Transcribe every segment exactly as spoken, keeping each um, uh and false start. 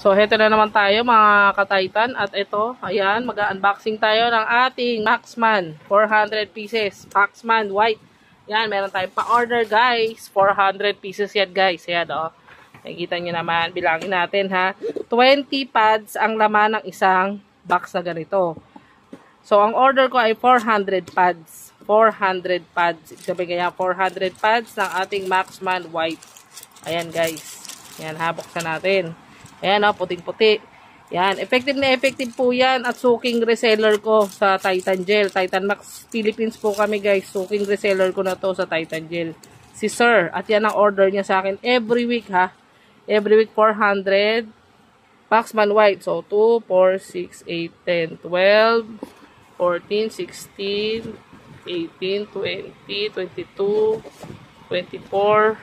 So, heto na naman tayo mga ka-Titan. At ito, ayan, mag-unboxing tayo ng ating Maxman. four hundred pieces. Maxman white. Yan, meron tayong pa-order guys. four hundred pieces yan guys. Ayan o. Oh. Nakikita nyo naman. Bilangin natin ha. twenty pads ang laman ng isang box na ganito. So, ang order ko ay four hundred pads. four hundred pads. Sabi kaya four hundred pads ng ating Maxman white. Ayan guys. Yan, habuksan natin. Ayan o, puting-puti. Yan, effective na effective po yan at suking reseller ko sa Titan Gel. Titan Max Philippines po kami guys. Suking reseller ko na to sa Titan Gel. Si Sir. At yan ang order niya sa akin every week ha. Every week four hundred. Maxman white. So, two, four, six, eight, ten, twelve, fourteen, sixteen, eighteen, twenty, twenty-two, twenty-four,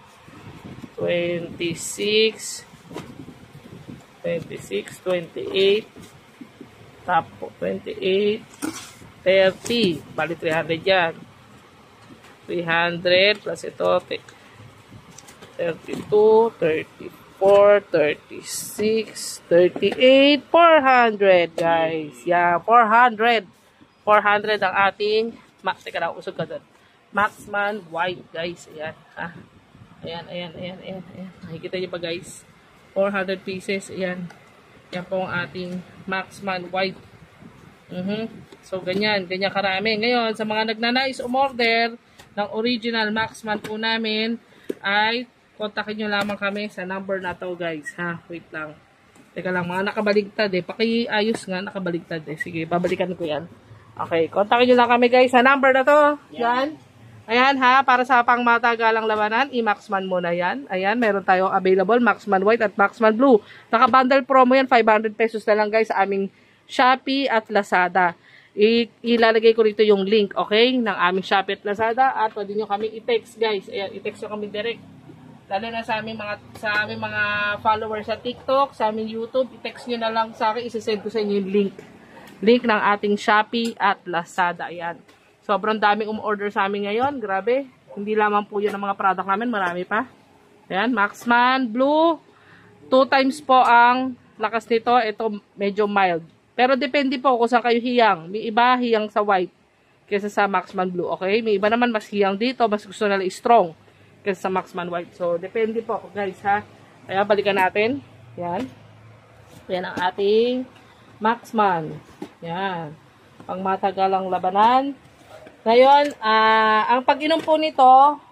twenty-six, twenty-six, twenty-eight, tapos twenty-eight, thirty, bali three hundred yan. three hundred plus ito, thirty-two, thirty-four, thirty-six, thirty-eight, four hundred guys. Yeah, four hundred. four hundred ang ating, max, teka na, usog ka doon. Maxman white guys. Ayan, ha. Ayan, ayan, ayan, ayan, ayan. Nakikita nyo ba guys? four hundred pieces. Ayan. Yan po ang ating Maxman white. Uh-huh. So, ganyan. Ganyan karami. Ngayon, sa mga nagnanais umorder ng original Maxman po namin, ay kontakin nyo lamang kami sa number na to guys. Ha? Wait lang. Teka lang, mga nakabaligtad eh. Pakiayos nga, nakabaligtad eh. Sige, babalikan ko yan. Okay, kontakin nyo lang kami guys sa number na to. Yan. Ayan ha, para sa pang matagalang labanan, i-Maxman muna yan. Ayan, meron tayong available, Maxman White at Maxman Blue. Naka-bundle promo yan, five hundred pesos na lang guys sa aming Shopee at Lazada. I ilalagay ko rito yung link, okay, ng aming Shopee at Lazada. At pwede nyo kami i-text guys. Ayan, i-text nyo kami direct. Lalo na sa aming mga, sa aming mga followers sa TikTok, sa aming YouTube, i-text nyo na lang sa akin, isi-send ko sa inyo yung link. Link ng ating Shopee at Lazada. Ayan. Sobrang daming um-order sa amin ngayon. Grabe. Hindi lamang po yun ang mga product namin. Marami pa. Ayan. Maxman Blue. Two times po ang lakas nito. Ito medyo mild. Pero depende po kung saan kayo hiyang. May iba hiyang sa white kaysa sa Maxman Blue. Okay? May iba naman mas hiyang dito. Mas gusto nila strong kaysa sa Maxman White. So, depende po guys ha. Kaya balikan natin. Ayan. Ayan ang ating Maxman. Ayan. Pang matagalang labanan. Ngayon, uh, ang pag-inom po nito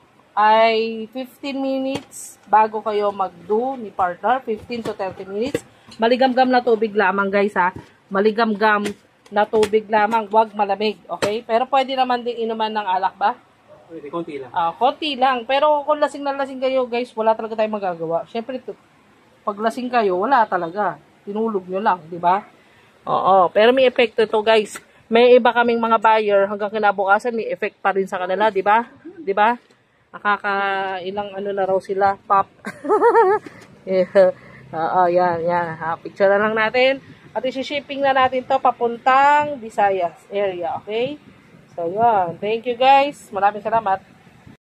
ay fifteen minutes bago kayo mag-do ni partner. fifteen to thirty minutes. Maligam-gam na tubig lamang guys ha. Maligam-gam na tubig lamang. Huwag malamig. Okay? Pero pwede naman din inuman ng alak ba? Pwede, konti lang. Uh, konti lang. Pero kung lasing na lasing kayo guys, wala talaga tayong magagawa. Siyempre, pag lasing kayo, wala talaga. Tinulog nyo lang. Diba? Oo. Pero may epekto ito guys. May iba kaming mga buyer hanggang kinabukasan may effect pa rin sa kanila, 'di ba? 'Di ba? Nakaka ilang ano na raw sila, pop. Yeah. Oo, yan, yan. Ha, picture na lang natin. At i-shipping na natin 'to papuntang Visayas area, okay? So, yan. Thank you guys. Maraming salamat.